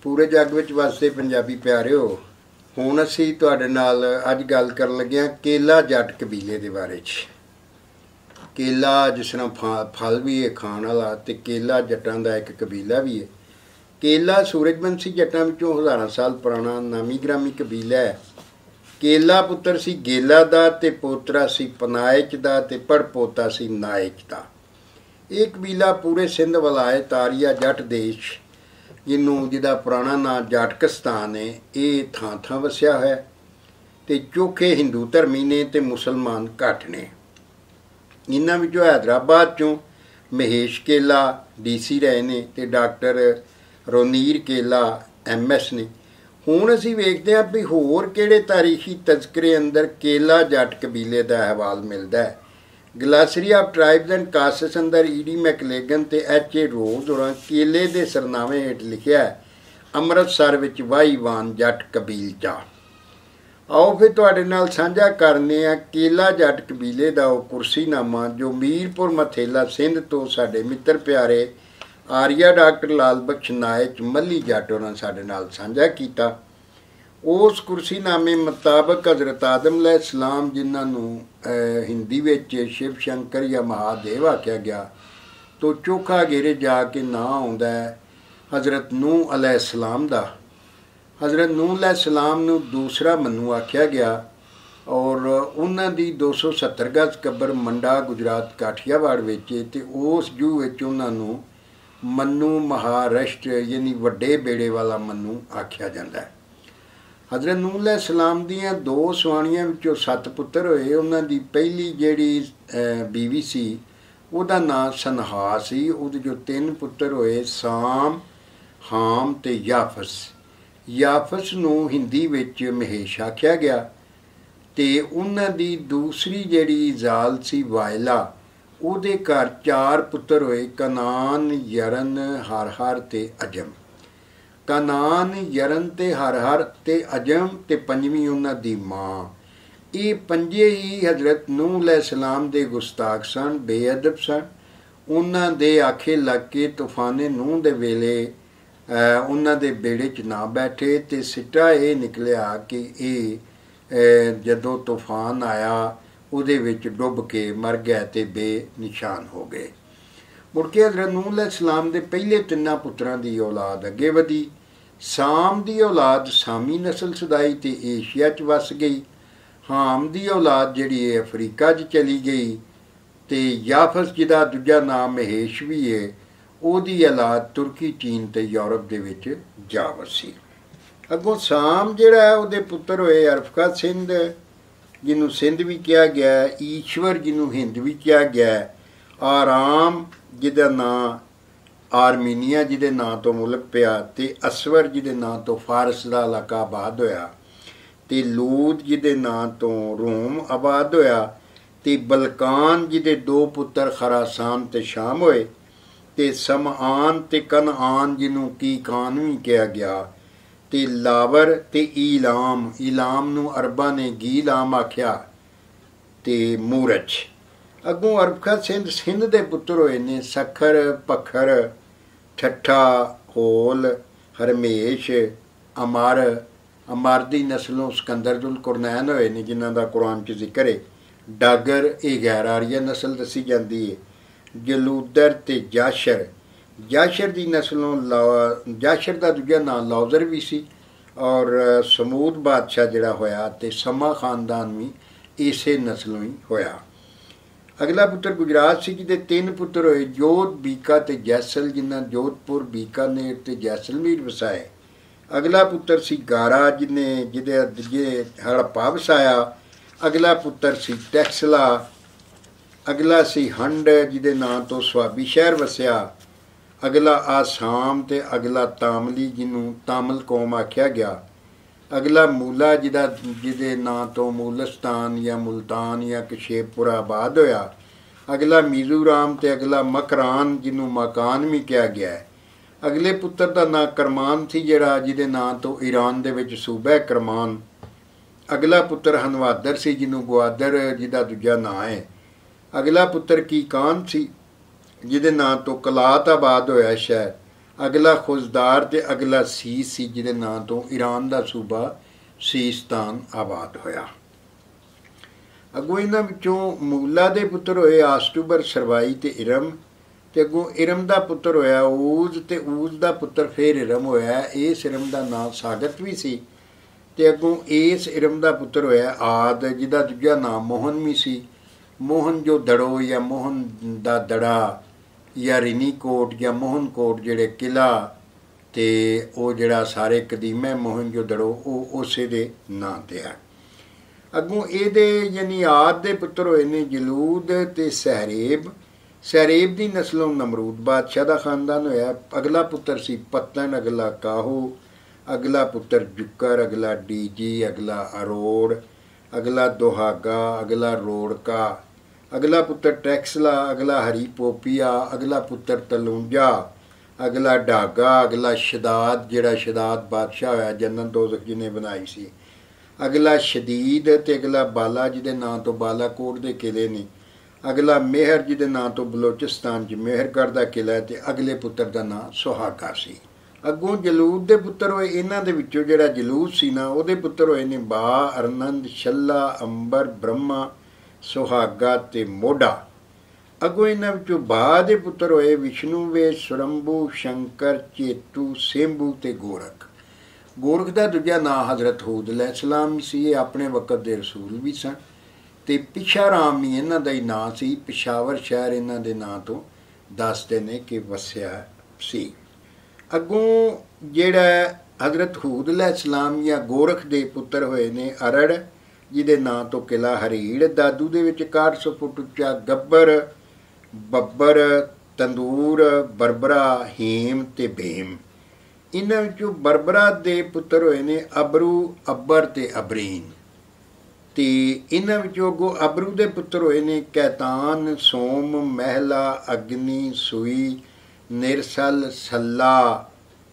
पूरे जग विच वसदे पंजाबी प्यारिओ, हुण असीं तुहाडे नाल अज गल करन लगे हां केला जट कबीले दे बारे च। केला जिस तरह फल भी है खाण वाला, ते केला जट्टां दा एक कबीला भी है। केला सूरजवंशी जट्टां विचों हज़ारां साल पुराना नामी ग्रामी कबीला है। केला पुत्तर सी गेला दा, ते पोतरा सी पनायच दा, ते पड़पोता सी नायच दा। ये कबीला पूरे सिंध वलायत आरिया जट देश, जिन्हों जिदा पुराना नाम जाटकिस्तान है, ये थां थां वसिया है। ते चोखे हिंदू धर्मी ने ते मुसलमान घट ने। इन्हां विचों हैदराबाद चों महेश केला DC रहे ने, ते डॉक्टर रोनीर केला MS ने। हुण असीं वेखदे हां भी होर किहड़े तारीखी तज़करे अंदर केला जट कबीले दा अहवाल मिलदा है। Glossary of tribes and castes अंदर E.D. मैकलेगन ते H.A. रोज होरां केले दे सरनामे हेठ लिखिआ है, अमृतसर विच वाहीवान जट कबीलचा। आओ फिर तुहाडे नाल साझा करने आ केला जट कबीले दा ओह कुर्सीनामा जो मीरपुर मथेला सिंध तो साडे मित्र प्यारे आर्या डॉक्टर लाल बख्श नायक मल्ली जट होरां साडे नाल साझा कीता। उस कुर्सीनामे मुताबक हज़रत आदम अलैहिस्सलाम, जिन्होंने हिंदी विच शिव शंकर या महादेव आख्या गया, तो चोखा घेरे जाके नां आउंदा है हज़रत नूह अलैहिस्सलाम दा। हज़रत नूह अलैहिस्सलाम नूं दूसरा मन्नू आख्या गया, और उन्हां दी 270 गज कबर मंडा गुजरात काठियावाड़ विच, ते उस जूह विच उन्हां नूं मन्नू महाराष्ट्र यानी वड्डे बेड़े वाला मन्नू आख्या जाता है। हज़रत नूह अलैहिस्सलाम दियां 2 सवाणियां विचों 7 पुत्तर होए। उन्हां दी पहली जिहड़ी बीवी सी उहदा नां सनहा सी। उहदे जो 3 पुत्तर होए, साम, हाम ते याफस। याफस नूं हिंदी विच महेश आख्या गया। ते उन्हां दी दूसरी जिहड़ी जाल सी वायला, उहदे घर 4 पुत्तर होए, कनान, यरन, हरहर ते अजम। कनान, यरन ते हरहर ते अजम ते पंजवीं उन्हां दी मां। ये पंजे ही हज़रत नूह अलैहिस्सलाम दे गुस्ताख सन, बेअदब सन। उन्हां दे आखे लग के तूफाने नूह दे वेले उन्हां दे बेड़े च ना बैठे, ते सिट्टा ये निकलिया कि ये जदों तूफान आया उहदे विच डुब के मर गए ते बेनिशान हो गए। मुड़ के हज़रत नूह अलैहिस्सलाम दे पहले 3 पुत्रां दी औलाद अगे वधी। साम दी औलाद सामी नस्ल सदाई ते एशिया च वस गई। हाम दी औलाद जिहड़ी है अफ्रीका च चली गई। ते याफस जिहदा दूजा नाम महेश भी है, उहदी औलाद तुर्की, चीन ते यूरोप दे विच जा वसी। अगों साम जिहड़ा है उहदे पुत्तर होए अरफका सिंध, जिन्हों सिंध भी कहा गया है, ईश्वर जिन्हों हिंद भी कहा गया है, आराम जिहदा नां आर्मीनिया जिहदे नां तो मुल्क पिया, ते असवर जिहदे नां तो फारस दा इलाका आबाद होया, ते लूद जिहदे नां तो रोम आबाद होया, ते बलकान जिहदे 2 पुत्तर खरासान ते शाम होए, ते समआन ते कनआन जिन्हों कीकान भी कहा गया, ते लावर ते ईलाम। ईलाम नूं अरबां ने गीलाम आख्या, ते मूरच। अगों अरबखा सिंध सिंध दे पुत्तर होए ने सखर, पखर, ठट्ठा, होल, हरमेश, अमर। अमर दी नस्लों सिकंदर कुरनैन होए ने, जिन्हां दा कुरान च जिक्र है। डागर ये गैर आरिया नस्ल दसी जाती है। जलूदर ते जाशर। जाशर दी नस्लों जाशर का दूजा नाम लौजर भी सी, और समूद बादशाह जिहड़ा होया ते समा खानदान भी इसे नस्लों ही होया। अगला पुत्र गुजरात सी, जिहदे 3 पुत्र होए, जोध, बीका ते जैसल, जिन्हां जोधपुर, बीकानेर ते जैसलमेर वसाए। अगला पुत्र सी गारा, जिहदे हड़प्पा वसाया। अगला पुत्र सी टैक्सला। अगला सी हंड, जिहदे नां तो स्वाबी शहर वसिया। अगला आसाम ते अगला तामली, जिन्हों तामल कौम आख्या गया। अगला मूला, जिहदे नां तो मूलस्तान या मुल्तान या कशेपुर आबाद होया। अगला मिजोराम ते अगला मकरान, जिन्हों मकान भी कहा गया है। अगले पुत्र का नां करमान थी, जिहदे नां तो ईरान दे विच सूबा है करमान। अगला पुत्र हनवादर सी, जिन्हों ग्वादर जिहदा दूजा नां है। अगला पुत्र कीकान सी, जिहदे नां तो कलात आबाद होया शहर। ਅਗਲਾ ਖੁਜ਼ਦਾਰ ਤੇ ਅਗਲਾ ਸੀਸ ਸੀ, ਜਿਹਦੇ ਨਾਂ ਤੋਂ ਈਰਾਨ ਦਾ ਸੂਬਾ ਸੀਸਤਾਨ ਆਬਾਦ ਹੋਇਆ। ਅੱਗੋਂ ਇਹਨਾਂ ਵਿੱਚੋਂ ਮੂਲਾ ਦੇ ਪੁੱਤਰ ਹੋਏ ਆਸਟੂਬਰ, ਸਰਵਾਈ ਤੇ ਇਰਮ, ਤੇ ਅੱਗੋਂ ਇਰਮ ਦਾ ਪੁੱਤਰ ਹੋਇਆ ਊਜ਼, ਤੇ ਊਜ਼ ਦਾ ਪੁੱਤਰ ਫਿਰ ਇਰਮ ਹੋਇਆ। ਇਸ ਇਰਮ ਦਾ ਨਾਂ ਸਾਗਤ ਵੀ ਸੀ। ਤੇ ਅੱਗੋਂ ਇਸ ਇਰਮ ਦਾ ਪੁੱਤਰ ਹੋਇਆ ਆਦ, ਜਿਹਦਾ ਦੂਜਾ ਨਾਮ ਮੋਹਨ ਵੀ ਸੀ। ਮੋਹਨ ਜੋ ਦੜੋ ਜਾਂ ਮੋਹਨ ਦਾ ਦੜਾ ਜਾਂ ਰਿਨੀਕੋਟ ਜਾਂ ਮੋਹਨਕੋਟ ਜਿਹੜੇ ਕਿਲ੍ਹਾ ਤੇ ਉਹ ਜਿਹੜਾ ਸਾਰੇ ਕਦੀਮੇ ਮੋਹਨ ਜੋ ਦੜੋ ਉਹ ਉਸੇ ਦੇ ਨਾਂ 'ਤੇ ਹੈ। ਅੱਗੋਂ ਇਹਦੇ ਯਾਨੀ ਆਦ ਦੇ ਪੁੱਤਰ ਹੋਏ ਨੇ ਜਲੂਦ ਤੇ ਸਹਿਰੇਬ। ਸਹਿਰੇਬ ਦੀ ਨਸਲੋਂ ਨਮਰੂਦ ਬਾਦਸ਼ਾਹ ਦਾ ਖਾਨਦਾਨ ਹੋਇਆ। ਅਗਲਾ ਪੁੱਤਰ ਸੀ ਪਤਨ, ਅਗਲਾ ਕਾਹੂ, ਅਗਲਾ ਪੁੱਤਰ ਜੁੱਕਰ, ਅਗਲਾ ਡੀਜੀ, ਅਗਲਾ ਅਰੋੜ, ਅਗਲਾ ਦੁਹਾਗਾ, ਅਗਲਾ ਰੋੜਕਾ, ਅਗਲਾ ਪੁੱਤਰ ਟੈਕਸਲਾ, ਅਗਲਾ ਹਰੀ ਪੋਪੀਆ, ਅਗਲਾ ਪੁੱਤਰ ਤਲੂੰਜਾ, ਅਗਲਾ ਡਾਗਾ, ਅਗਲਾ ਸ਼ਦਾਦ ਜਿਹੜਾ ਸ਼ਦਾਦ ਬਾਦਸ਼ਾਹ ਹੋਇਆ ਜੰਨਤ ਦੋਜ਼ਖ ਜਿਹਨੇ ਬਣਾਈ ਸੀ, ਅਗਲਾ ਸ਼ਦੀਦ ਤੇ ਅਗਲਾ ਬਾਲਾ ਜਿਹਦੇ ਨਾਂ ਤੋਂ ਬਾਲਾਕੋਟ ਦੇ ਕਿਲੇ ਨੇ, ਅਗਲਾ ਮਿਹਰ ਜਿਹਦੇ ਨਾਂ ਤੋਂ ਬਲੋਚਿਸਤਾਨ 'ਚ ਮਿਹਰਗੜ੍ਹ ਦਾ ਕਿਲਾ, ਤੇ ਅਗਲੇ ਪੁੱਤਰ ਦਾ ਨਾਂ ਸੁਹਾਗਾ ਸੀ। ਅੱਗੋਂ ਜਲੂਦ ਦੇ ਪੁੱਤਰ ਹੋਏ। ਇਹਨਾਂ ਦੇ ਵਿੱਚੋਂ ਜਿਹੜਾ ਜਲੂਦ ਸੀ ਨਾ ਉਹਦੇ ਪੁੱਤਰ ਹੋਏ ਨੇ ਬਾ, ਅਰਨੰਦ, ਸ਼ੱਲਾ, ਅੰਬਰ, ਬ੍ਰਹਮਾ, ਸੁਹਾਗਾ ਤੇ ਮੋਢਾ। ਅੱਗੋਂ ਇਹਨਾਂ ਵਿੱਚੋਂ ਬਾ ਦੇ ਪੁੱਤਰ ਹੋਏ ਵਿਸ਼ਨੂੰ ਵੇ, ਸੁਰੰਭੂ, ਸ਼ੰਕਰ, ਚੇਤੂ, ਸੇਂਭੂ ਤੇ ਗੋਰਖ। ਗੋਰਖ ਦਾ ਦੂਜਾ ਨਾਂ ਹਜ਼ਰਤ ਹੂਦ ਅਲੈਹਿਸਲਾਮ ਸੀ। ਇਹ ਆਪਣੇ ਵਕਤ ਦੇ ਰਸੂਲ ਵੀ ਸਨ। ਤੇ ਪਿਸ਼ਾਰਾਮ ਵੀ ਇਹਨਾਂ ਦਾ ਹੀ ਨਾਂ ਸੀ। ਪਿਸ਼ਾਵਰ ਸ਼ਹਿਰ ਇਹਨਾਂ ਦੇ ਨਾਂ ਤੋਂ ਦੱਸਦੇ ਨੇ ਕਿ ਵਸਿਆ ਸੀ। ਅੱਗੋਂ ਜਿਹੜਾ ਹਜ਼ਰਤ ਹੂਦ ਅਲੈਹਿਸਲਾਮ ਜਾਂ ਗੋਰਖ ਦੇ ਪੁੱਤਰ ਹੋਏ ਨੇ ਅਰੜ, ਜਿਹਦੇ ਨਾਂ ਤੋਂ ਕਿਲਾ ਹਰੀੜ, ਦਾਦੂ ਦੇ ਵਿੱਚ 6100 ਫੁੱਟ ਉੱਚਾ, ਗੱਬਰ, ਬੱਬਰ, ਤੰਦੂਰ, ਬਰਬਰਾ, ਹੀਮ ਤੇ ਭੀਮ। ਇਹਨਾਂ ਵਿੱਚੋਂ ਬਰਬਰਾ ਦੇ ਪੁੱਤਰ ਹੋਏ ਨੇ ਅਬਰੂ, ਅੱਬਰ ਤੇ ਅਬਰੀਨ। ਤੇ ਇਹਨਾਂ ਵਿੱਚੋਂ ਅੱਗੋਂ ਅਬਰੂ ਦੇ ਪੁੱਤਰ ਹੋਏ ਨੇ ਕੈਤਾਨ, ਸੋਮ, ਮਹਿਲਾ, ਅਗਨੀ, ਸੂਈ, ਨਿਰਸਲ, ਸੱਲਾ,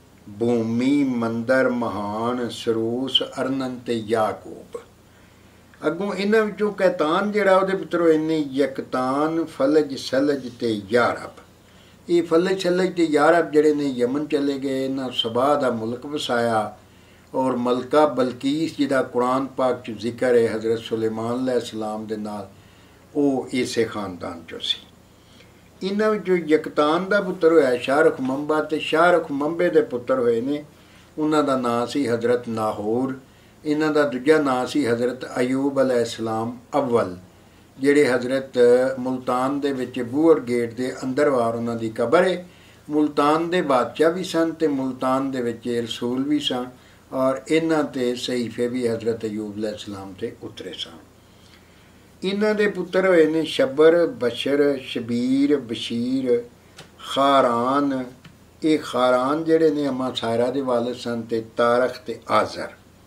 ਭੂਮੀ, ਮੰਦਰ, ਮਹਾਨ, ਸਰੂਸ, ਅਰਨਨ ਤੇ ਯਾਕੂਬ। ਅੱਗੋਂ ਇਹਨਾਂ ਵਿੱਚੋਂ ਕੈਤਾਨ ਜਿਹੜਾ ਉਹਦੇ ਪੁੱਤਰ ਹੋਏ ਨੇ ਯਕਤਾਨ, ਫਲਜ, ਸਲਜ ਤੇ ਯਾਰਬ। ਇਹ ਫਲਜ, ਸਲਜ ਤੇ ਯਾਰਬ ਜਿਹੜੇ ਨੇ ਯਮਨ ਚਲੇ ਗਏ। ਇਹਨਾਂ ਸਬਾ ਦਾ ਮੁਲਕ ਵਸਾਇਆ ਔਰ ਮਲਕਾ ਬਲਕੀਸ ਜਿਹਦਾ ਕੁਰਾਨ ਪਾਕ 'ਚ ਜ਼ਿਕਰ ਹੈ ਹਜ਼ਰਤ ਸੁਲੇਮਾਨ ਅਲੈਹਿਸਲਾਮ ਦੇ ਨਾਲ, ਉਹ ਇਸੇ ਖਾਨਦਾਨ 'ਚੋਂ ਸੀ। ਇਹਨਾਂ ਵਿੱਚੋਂ ਯਕਤਾਨ ਦਾ ਪੁੱਤਰ ਹੋਇਆ ਸ਼ਾਹਰੁਖ ਮੰਬਾ, ਤੇ ਸ਼ਾਹਰੁਖ ਮੰਬੇ ਦੇ ਪੁੱਤਰ ਹੋਏ ਨੇ ਉਹਨਾਂ ਦਾ ਨਾਂ ਸੀ ਹਜ਼ਰਤ ਨਾਹੂਰ। ਇਹਨਾਂ ਦਾ ਦੂਜਾ ਨਾਂ ਸੀ ਹਜ਼ਰਤ ਅਯੂਬ ਅਲੈਹਿਸਲਾਮ ਅਵਲ, ਜਿਹੜੇ ਹਜ਼ਰਤ ਮੁਲਤਾਨ ਦੇ ਵਿੱਚ ਬੂਅਰ ਗੇਟ ਦੇ ਅੰਦਰਵਾਰ ਉਹਨਾਂ ਦੀ ਕਬਰ ਹੈ। ਮੁਲਤਾਨ ਦੇ ਬਾਦਸ਼ਾਹ ਵੀ ਸਨ ਤੇ ਮੁਲਤਾਨ ਦੇ ਵਿੱਚ ਰਸੂਲ ਵੀ ਸਨ, ਔਰ ਇਹਨਾਂ 'ਤੇ ਸਹੀਫੇ ਵੀ ਹਜ਼ਰਤ ਅਯੂਬ ਅਲੈਹਿਸਲਾਮ 'ਤੇ ਉਤਰੇ ਸਨ। ਇਹਨਾਂ ਦੇ ਪੁੱਤਰ ਹੋਏ ਨੇ ਸ਼ਬਰ, ਬਸ਼ਰ, ਸ਼ਬੀਰ, ਬਸ਼ੀਰ, ਖਾਰਾਨ। ਇਹ ਖਾਰਾਨ ਜਿਹੜੇ ਨੇ ਅਮਾ ਸਾਇਰਾ ਦੇ ਵਾਲਿਦ ਸਨ, ਤੇ ਤਾਰਖ ਤੇ ਆਜ਼ਰ।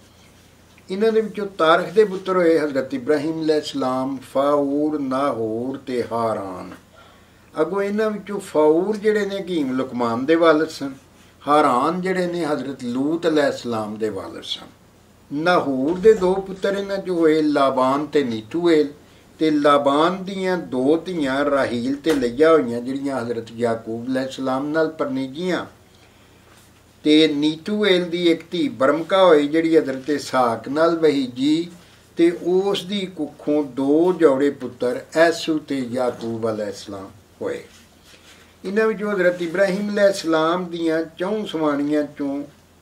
ਇਹਨਾਂ ਦੇ ਵਿੱਚੋਂ ਤਾਰਖ ਦੇ ਪੁੱਤਰ ਹੋਏ ਹਜ਼ਰਤ ਇਬਰਾਹੀਮ ਅਲੈਹਿਸਲਾਮ, ਫਾਊਰ, ਨਾਹੂਰ ਤੇ ਹਾਰਾਨ। ਅੱਗੋਂ ਇਹਨਾਂ ਵਿੱਚੋਂ ਫਾਊਰ ਜਿਹੜੇ ਨੇ ਹਕੀਮ ਲੁਕਮਾਨ ਦੇ ਵਾਲਿਦ ਸਨ। ਹਾਰਾਨ ਜਿਹੜੇ ਨੇ ਹਜ਼ਰਤ ਲੂਤ ਅਲੈਹਿਸਲਾਮ ਦੇ ਵਾਲਿਦ ਸਨ। ਨਾਹੂਰ ਦੇ ਦੋ ਪੁੱਤਰ ਇਹਨਾਂ 'ਚ ਹੋਏ ਲਾਬਾਨ ਤੇ ਨੀਤੂਏਲ। ਤੇ ਲਾਬਾਨ ਦੀਆਂ ਦੋ ਧੀਆਂ ਰਾਹੀਲ ਤੇ ਲਈਆ ਹੋਈਆਂ, ਜਿਹੜੀਆਂ ਹਜ਼ਰਤ ਯਾਕੂਬ ਅਲੈਹਿਸਲਾਮ ਨਾਲ ਪਰਨੀਜੀਆਂ। ਤੇ ਨੀਤੂਏਲ ਦੀ ਇੱਕ ਧੀ ਬਰਮਕਾ ਹੋਈ, ਜਿਹੜੀ ਹਜ਼ਰਤ ਇਸਹਾਕ ਨਾਲ ਵਹੀਜੀ। ਤੇ ਉਸ ਦੀ ਕੁੱਖੋਂ ਦੋ ਜੋੜੇ ਪੁੱਤਰ ਐਸੂ ਤੇ ਯਾਕੂਬ ਅਲੈਹਿਸਲਾਮ ਹੋਏ। ਇਹਨਾਂ ਵਿੱਚੋਂ ਹਜ਼ਰਤ ਇਬਰਾਹੀਮ ਅਲੈਹਿਸਲਾਮ ਦੀਆਂ 4 ਸਵਾਣੀਆਂ 'ਚੋਂ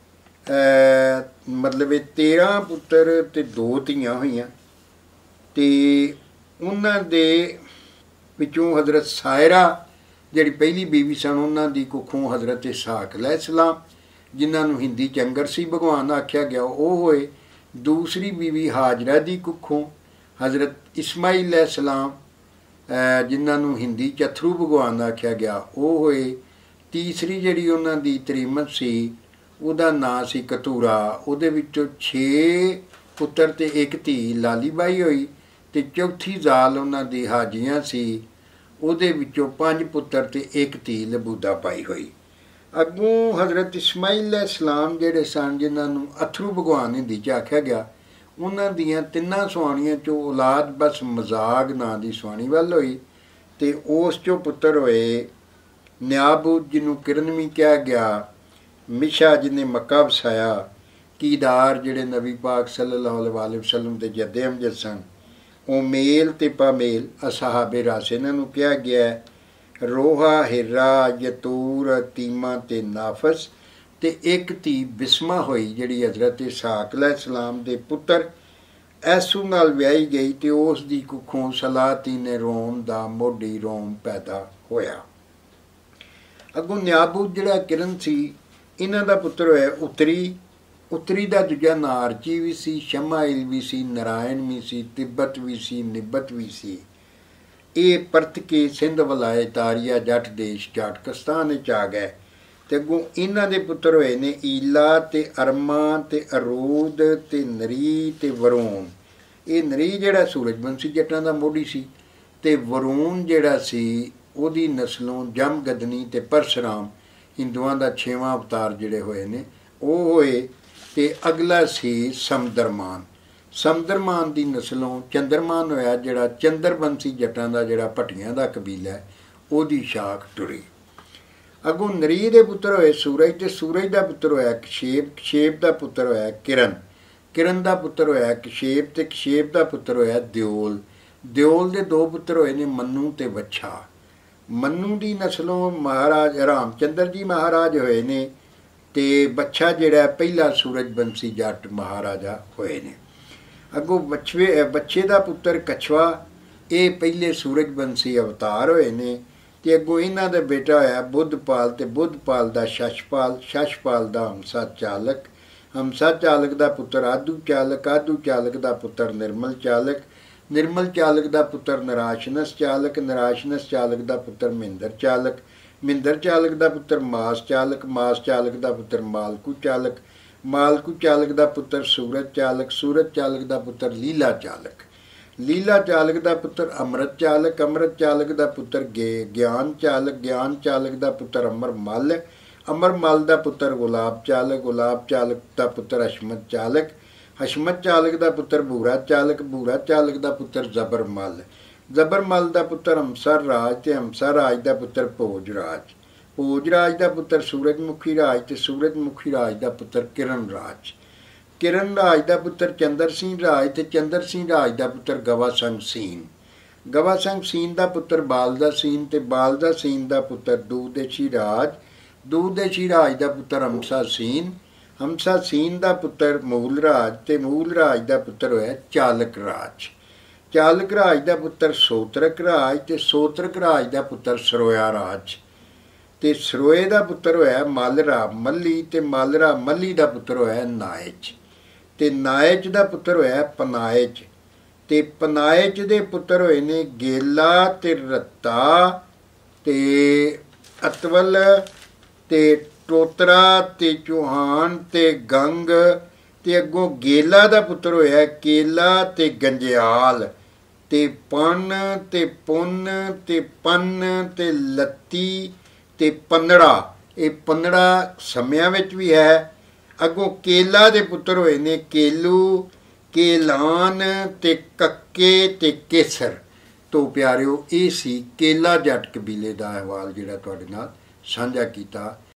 ਮਤਲਬ 13 ਪੁੱਤਰ ਤੇ 2 ਧੀਆਂ ਹੋਈਆਂ। ਤੇ ਉਹਨਾਂ ਦੇ ਵਿੱਚੋਂ ਹਜ਼ਰਤ ਸਾਇਰਾ ਜਿਹੜੀ ਪਹਿਲੀ ਬੀਵੀ ਸਨ, ਉਹਨਾਂ ਦੀ ਕੁੱਖੋਂ ਹਜ਼ਰਤ ਇਸਹਾਕ ਅਲੈਹਿਸਲਾਮ, ਜਿਨ੍ਹਾਂ ਨੂੰ ਹਿੰਦੀ 'ਚ ਅੰਗਰਸੀ ਭਗਵਾਨ ਆਖਿਆ ਗਿਆ, ਉਹ ਹੋਏ। ਦੂਸਰੀ ਬੀਵੀ ਹਾਜਰਾ ਦੀ ਕੁੱਖੋਂ ਹਜ਼ਰਤ ਇਸਮਾਈਲ ਅਲੈਹਿਸਲਾਮ, ਜਿਨ੍ਹਾਂ ਨੂੰ ਹਿੰਦੀ 'ਚ ਅਥਰੂ ਭਗਵਾਨ ਆਖਿਆ ਗਿਆ, ਉਹ ਹੋਏ। ਤੀਸਰੀ ਜਿਹੜੀ ਉਹਨਾਂ ਦੀ ਤਰੀਮਤ ਸੀ, ਉਹਦਾ ਨਾਂ ਸੀ ਕਤੂਰਾ। ਉਹਦੇ ਵਿੱਚੋਂ 6 ਪੁੱਤਰ ਤੇ 1 ਧੀ ਲਾਲੀਬਾਈ ਹੋਈ। ਤੇ ਚੌਥੀ ਜ਼ਾਲ ਉਹਨਾਂ ਦੀ ਹਾਜੀਆਂ ਸੀ, ਉਹਦੇ ਵਿੱਚੋਂ 5 ਪੁੱਤਰ ਤੇ 1 ਧੀ ਲਬੂਦਾ ਪਾਈ ਹੋਈ। ਅੱਗੋਂ ਹਜ਼ਰਤ ਇਸਮਾਈਲ ਅਲੈਹਿਸਲਾਮ ਜਿਹੜੇ ਸਨ, ਜਿਨ੍ਹਾਂ ਨੂੰ ਅਥਰੂ ਭਗਵਾਨ ਹਿੰਦੀ 'ਚ ਆਖਿਆ ਗਿਆ, ਉਹਨਾਂ ਦੀਆਂ 3 ਸਵਾਣੀਆਂ 'ਚੋਂ ਔਲਾਦ ਬਸ ਮਜ਼ਾਗ ਨਾਂ ਦੀ ਸਵਾਣੀ ਵੱਲ ਹੋਈ। ਤੇ ਉਸ 'ਚੋਂ ਪੁੱਤਰ ਹੋਏ ਨਿਆਬੂਦ, ਜਿਹਨੂੰ ਕਿਰਨ ਵੀ ਕਿਹਾ ਗਿਆ, ਮਿਸ਼ਾ ਜਿਹਨੇ ਮੱਕਾ ਵਸਾਇਆ, ਕੀਦਾਰ ਜਿਹੜੇ ਨਬੀ ਪਾਕ ਸੱਲੱਲਾਹੁ ਅਲੈहि ਵਸੱਲਮ ਦੇ ਜੱਦੇ ਅਮਜਦ ਸਨ, ਉਹ ਮੇਲ ਤੇ ਪਾਮੇਲ ਅਸਹਾਬੇ ਰਾਸ ਇਹਨਾਂ ਨੂੰ ਕਿਹਾ ਗਿਆ ਹੈ। ਰੋਹਾ, ਹਿਰਾ, ਯਤੂਰ, ਤੀਮਾ ਤੇ ਨਾਫਸ ਤੇ ਇੱਕ ਧੀ ਬਿਸਮਾ ਹੋਈ ਜਿਹੜੀ ਹਜ਼ਰਤ ਇਸਹਾਕ अलैहिस्सलाम ਦੇ ਪੁੱਤਰ ਐਸੂ ਨਾਲ ਵਿਆਹੀ ਗਈ ਤੇ ਉਸ ਦੀ ਕੁੱਖੋਂ ਸਲਾਤੀਨ ਰੋਮ ਦਾ ਮੋਢੀ ਰੋਮ ਪੈਦਾ ਹੋਇਆ। ਅੱਗੋਂ ਨਿਆਬੂਤ ਜਿਹੜਾ ਕਿਰਨ ਸੀ, ਇਹਨਾਂ ਦਾ ਪੁੱਤਰ ਹੋਇਆ ਉਤਰੀ। ਉਤਰੀ ਦਾ ਦੂਜਾ ਨਾਂ ਅਰਚੀ ਵੀ ਸੀ, ਸ਼ਮਾਇਲ ਵੀ ਸੀ, ਨਰਾਇਣ ਵੀ ਸੀ, ਤਿੱਬਤ ਵੀ ਸੀ, ਨਿੱਬਤ ਵੀ ਸੀ। ਇਹ ਪਰਤ ਕੇ ਸਿੰਧ ਵਲਾਏ ਤਾਰੀਆ ਜੱਟ ਦੇਸ਼ ਜਾਟਕਸਤਾਨ ਵਿੱਚ ਆ ਗਏ। ਤੇ ਅੱਗੋਂ ਇਹਨਾਂ ਦੇ ਪੁੱਤਰ ਹੋਏ ਨੇ ਈਲਾ ਤੇ ਅਰਮਾ ਤੇ ਅਰੂਦ ਤੇ ਨਰੀ ਤੇ ਵਰੂਨ। ਇਹ ਨਰੀ ਜਿਹੜਾ ਸੂਰਜਵੰਸ਼ੀ ਜੱਟਾਂ ਦਾ ਮੋਢੀ ਸੀ, ਤੇ ਵਰੂਨ ਜਿਹੜਾ ਸੀ ਉਹਦੀ ਨਸਲੋਂ ਜਮਗਦਨੀ ਤੇ ਪਰਸ਼ਰਾਮ ਹਿੰਦੂਆਂ ਦਾ 6ਵਾਂ ਅਵਤਾਰ ਜਿਹੜੇ ਹੋਏ ਨੇ ਉਹ ਹੋਏ। ਤੇ ਅਗਲਾ ਸੀ ਸਮਦਰਮਾਨ। ਸਮਦਰਮਾਨ ਦੀ ਨਸਲੋਂ ਚੰਦਰਮਾਨ ਹੋਇਆ, ਜਿਹੜਾ ਚੰਦਰਵੰਸ਼ੀ ਜੱਟਾਂ ਦਾ ਜਿਹੜਾ ਭੱਟੀਆਂ ਦਾ ਕਬੀਲਾ ਹੈ ਉਹਦੀ ਸ਼ਾਖ ਟੁਰੀ। ਅੱਗੋਂ ਨਰੀ ਦੇ ਪੁੱਤਰ ਹੋਏ ਸੂਰਜ, ਤੇ ਸੂਰਜ ਦਾ ਪੁੱਤਰ ਹੋਇਆ ਕਸ਼ੇਪ। ਕਸ਼ੇਪ ਦਾ ਪੁੱਤਰ ਹੋਇਆ ਕਿਰਨ। ਕਿਰਨ ਦਾ ਪੁੱਤਰ ਹੋਇਆ ਕਸ਼ੇਪ, ਤੇ ਕਸ਼ੇਪ ਦਾ ਪੁੱਤਰ ਹੋਇਆ ਦਿਓਲ। ਦਿਓਲ ਦੇ ਦੋ ਪੁੱਤਰ ਹੋਏ ਨੇ ਮੰਨੂ ਤੇ ਵੱਛਾ। ਮੰਨੂ ਦੀ ਨਸਲੋਂ ਮਹਾਰਾਜ ਰਾਮਚੰਦਰ ਜੀ ਮਹਾਰਾਜ ਹੋਏ ਨੇ, ਤੇ ਵੱਛਾ ਜਿਹੜਾ ਪਹਿਲਾ ਸੂਰਜਵੰਸ਼ੀ ਜੱਟ ਮਹਾਰਾਜਾ ਹੋਏ ਨੇ। ਅੱਗੋਂ ਵੱਛੇ ਦਾ ਪੁੱਤਰ ਕਛਵਾ, ਇਹ ਪਹਿਲੇ ਸੂਰਜਵੰਸ਼ੀ ਅਵਤਾਰ ਹੋਏ ਨੇ। ਤੇ ਅੱਗੋਂ ਇਹਨਾਂ ਦਾ ਬੇਟਾ ਹੋਇਆ ਬੁੱਧਪਾਲ, ਤੇ ਬੁੱਧਪਾਲ ਦਾ ਸ਼ਸ਼ਪਾਲ, ਸ਼ਸ਼ਪਾਲ ਦਾ ਹੰਸਾ ਚਾਲਕ, ਹੰਸਾ ਚਾਲਕ ਦਾ ਪੁੱਤਰ ਆਦੂ ਚਾਲਕ, ਆਦੂ ਚਾਲਕ ਦਾ ਪੁੱਤਰ ਨਿਰਮਲ ਚਾਲਕ, ਨਿਰਮਲ ਚਾਲਕ ਦਾ ਪੁੱਤਰ ਨਰਾਸ਼ਨਸ ਚਾਲਕ, ਨਰਾਸ਼ਨਸ ਚਾਲਕ ਦਾ ਪੁੱਤਰ ਮਹਿੰਦਰ ਚਾਲਕ, ਮਹਿੰਦਰ ਚਾਲਕ ਦਾ ਪੁੱਤਰ ਮਾਸ ਚਾਲਕ, ਮਾਸ ਚਾਲਕ ਦਾ ਪੁੱਤਰ ਮਾਲਕੂ ਚਾਲਕ, ਮਾਲਕੂ ਚਾਲਕ ਦਾ ਪੁੱਤਰ ਸੂਰਜ ਚਾਲਕ, ਸੂਰਜ ਚਾਲਕ ਦਾ ਪੁੱਤਰ ਲੀਲਾ ਚਾਲਕ, ਲੀਲਾ ਚਾਲਕ ਦਾ ਪੁੱਤਰ ਅੰਮ੍ਰਿਤ ਚਾਲਕ, ਅੰਮ੍ਰਿਤ ਚਾਲਕ ਦਾ ਪੁੱਤਰ ਗਿਆਨ ਚਾਲਕ, ਗਿਆਨ ਚਾਲਕ ਦਾ ਪੁੱਤਰ ਅਮਰ ਮੱਲ, ਅਮਰ ਮੱਲ ਦਾ ਪੁੱਤਰ ਗੁਲਾਬ ਚਾਲਕ, ਗੁਲਾਬ ਚਾਲਕ ਦਾ ਪੁੱਤਰ ਹਸ਼ਮਤ ਚਾਲਕ, ਹਸ਼ਮਤ ਚਾਲਕ ਦਾ ਪੁੱਤਰ ਭੂਰਾ ਚਾਲਕ, ਭੂਰਾ ਚਾਲਕ ਦਾ ਪੁੱਤਰ ਜ਼ਬਰ ਮੱਲ, ਜ਼ਬਰ ਮੱਲ ਦਾ ਪੁੱਤਰ ਹਮਸਰ ਰਾਜ, ਤੇ ਹਮਸਰ ਰਾਜ ਦਾ ਪੁੱਤਰ ਭੋਜ ਰਾਜ, ਭੋਜ ਰਾਜ ਦਾ ਪੁੱਤਰ ਸੂਰਜਮੁਖੀ ਰਾਜ, ਤੇ ਸੂਰਜਮੁਖੀ ਰਾਜ ਦਾ ਪੁੱਤਰ ਕਿਰਨ ਰਾਜ, ਕਿਰਨ ਰਾਜ ਦਾ ਪੁੱਤਰ ਚੰਦਰ ਸਿੰਘ ਰਾਜ, ਤੇ ਚੰਦਰ ਸਿੰਘ ਰਾਜ ਦਾ ਪੁੱਤਰ ਗਵਾ ਸੰਗ ਸੀਨ, ਗਵਾ ਸੰਗ ਸੀਨ ਦਾ ਪੁੱਤਰ ਬਾਲਦਾ ਸੀਨ, ਤੇ ਬਾਲਦਾ ਸੀਨ ਦਾ ਪੁੱਤਰ ਦੂਦੇਸ਼ੀ ਰਾਜ, ਦੂਦੇਸ਼ੀ ਰਾਜ ਦਾ ਪੁੱਤਰ ਹਮਸਾ ਸੀਨ, ਹਮਸਾ ਸੀਨ ਦਾ ਪੁੱਤਰ ਮੂਲ ਰਾਜ, ਤੇ ਮੂਲ ਰਾਜ ਦਾ ਪੁੱਤਰ ਹੋਇਆ ਚਾਲਕ ਰਾਜ, ਚਾਲਕ ਰਾਜ ਦਾ ਪੁੱਤਰ ਸੋਤਰਕ ਰਾਜ, ਤੇ ਸੋਤਰਕ ਰਾਜ ਦਾ ਪੁੱਤਰ ਸਰੋਇਆ ਰਾਜ, ਤੇ ਸਰੋਏ ਦਾ ਪੁੱਤਰ ਹੋਇਆ ਮਲਰਾ ਮੱਲੀ, ਤੇ ਮਲਰਾ ਮੱਲੀ ਦਾ ਪੁੱਤਰ ਹੋਇਆ ਨਾਇਚ, ਤੇ ਨਾਇਚ ਦਾ ਪੁੱਤਰ ਹੋਇਆ ਪਨਾਇਚ, ਤੇ ਪਨਾਇਚ ਦੇ ਪੁੱਤਰ ਹੋਏ ਨੇ ਗੇਲਾ ਤੇ ਰੱਤਾ ਤੇ ਅਤਵਲ ਤੇ ਟੋਤਰਾ ਤੇ ਚੌਹਾਨ ਤੇ ਗੰਗ, ਤੇ ਅੱਗੋਂ ਗੇਲਾ ਦਾ ਪੁੱਤਰ ਹੋਇਆ ਕੇਲਾ ਤੇ ਗੰਜਿਆਲ, ਤੇ ਪਨ ਤੇ ਪੁੰਨ ਤੇ ਪੰਨ ਤੇ ਲੱਤੀ ਤੇ ਪੰਨੜਾ। ਇਹ ਪੰਨੜਾ ਸਮਿਆਂ ਵਿੱਚ ਵੀ ਹੈ। ਅੱਗੋਂ ਕੇਲਾ ਦੇ ਪੁੱਤਰ ਹੋਏ ਨੇ ਕੇਲੂ, ਕੇਲਾਨ ਤੇ ਕੱਕੇ ਤੇ ਕੇਸਰ। ਤੋਂ ਪਿਆਰਿਓ, ਇਹ ਸੀ ਕੇਲਾ ਜੱਟ ਕਬੀਲੇ ਦਾ ਅਹਿਵਾਲ ਜਿਹੜਾ ਤੁਹਾਡੇ ਨਾਲ ਸਾਂਝਾ ਕੀਤਾ।